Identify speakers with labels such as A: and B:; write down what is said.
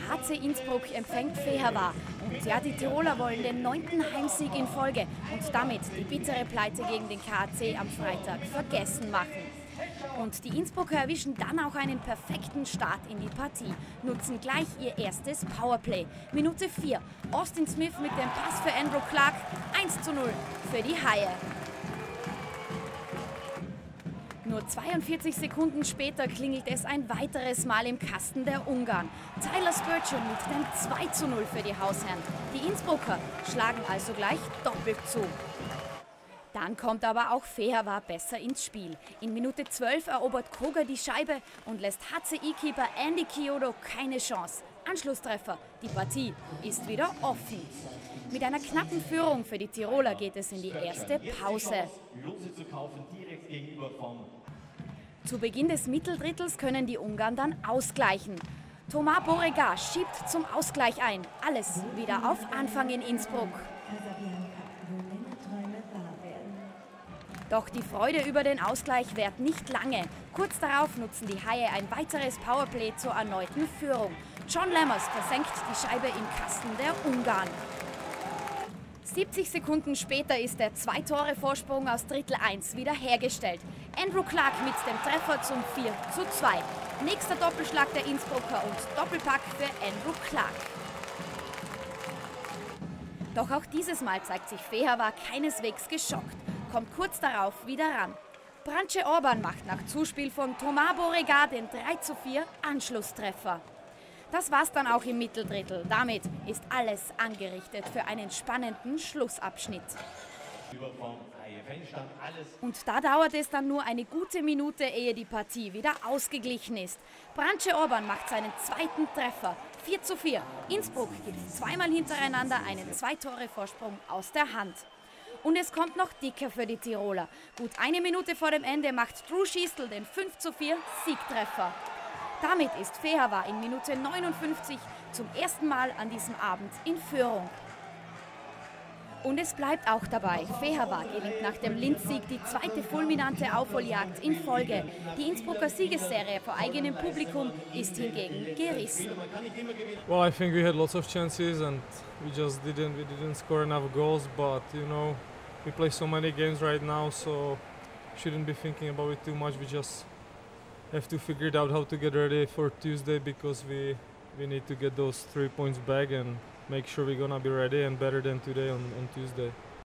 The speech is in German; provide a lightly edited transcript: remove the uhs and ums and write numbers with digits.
A: HC Innsbruck empfängt Fehervar. Und ja, die Tiroler wollen den 9. Heimsieg in Folge und damit die bittere Pleite gegen den KAC am Freitag vergessen machen. Und die Innsbrucker erwischen dann auch einen perfekten Start in die Partie, nutzen gleich ihr erstes Powerplay. Minute 4, Austin Smith mit dem Pass für Andrew Clark, 1:0 für die Haie. Nur 42 Sekunden später klingelt es ein weiteres Mal im Kasten der Ungarn. Tyler Spurgeon mit dem 2:0 für die Hausherren. Die Innsbrucker schlagen also gleich doppelt zu. Dann kommt aber auch Fehervar besser ins Spiel. In Minute 12 erobert Koger die Scheibe und lässt HCI-Keeper Andy Chiodo keine Chance. Anschlusstreffer, die Partie ist wieder offen. Mit einer knappen Führung für die Tiroler geht es in die erste Pause. Zu Beginn des Mitteldrittels können die Ungarn dann ausgleichen. Thomas Beauregard schiebt zum Ausgleich ein. Alles wieder auf Anfang in Innsbruck. Doch die Freude über den Ausgleich währt nicht lange. Kurz darauf nutzen die Haie ein weiteres Powerplay zur erneuten Führung. John Lammers versenkt die Scheibe im Kasten der Ungarn. 70 Sekunden später ist der 2-Tore-Vorsprung aus Drittel 1 wiederhergestellt. Andrew Clark mit dem Treffer zum 4:2. Nächster Doppelschlag der Innsbrucker und Doppelpack für Andrew Clark. Doch auch dieses Mal zeigt sich Fehervar keineswegs geschockt, kommt kurz darauf wieder ran. Branche Orban macht nach Zuspiel von Thomas Beauregard den 3:4 Anschlusstreffer. Das war's dann auch im Mitteldrittel. Damit ist alles angerichtet für einen spannenden Schlussabschnitt. Und da dauert es dann nur eine gute Minute, ehe die Partie wieder ausgeglichen ist. Branche Orban macht seinen zweiten Treffer. 4:4. Innsbruck gibt zweimal hintereinander einen 2-Tore-Vorsprung aus der Hand. Und es kommt noch dicker für die Tiroler. Gut eine Minute vor dem Ende macht Drew Schiestl den 5:4 Siegtreffer. Damit ist Fehervar in Minute 59 zum ersten Mal an diesem Abend in Führung. Und es bleibt auch dabei. Fehervar gelingt nach dem Linz-Sieg die zweite fulminante Aufholjagd in Folge. Die Innsbrucker Siegesserie vor eigenem Publikum ist hingegen gerissen.
B: Well, I think we had lots of chances and we didn't score enough goals, but you know, we play so many games right now, so shouldn't be thinking about it too much. We just have to figure it out how to get ready for Tuesday, because we need to get those 3 points back and make sure we're gonna be ready and better than today on Tuesday.